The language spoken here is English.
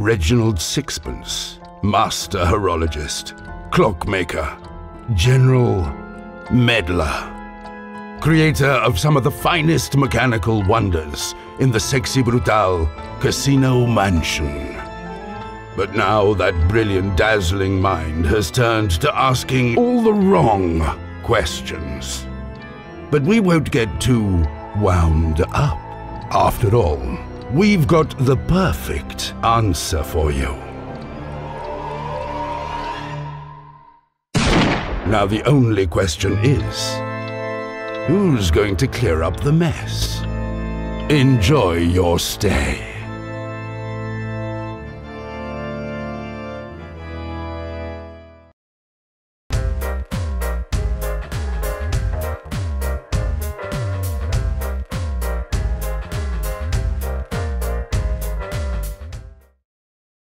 Reginald Sixpence, Master Horologist, Clockmaker, General Meddler, creator of some of the finest mechanical wonders in the sexy Brutale Casino Mansion. But now that brilliant, dazzling mind has turned to asking all the wrong questions. But we won't get too wound up. After all, we've got the perfect answer for you. Now the only question is, who's going to clear up the mess? Enjoy your stay.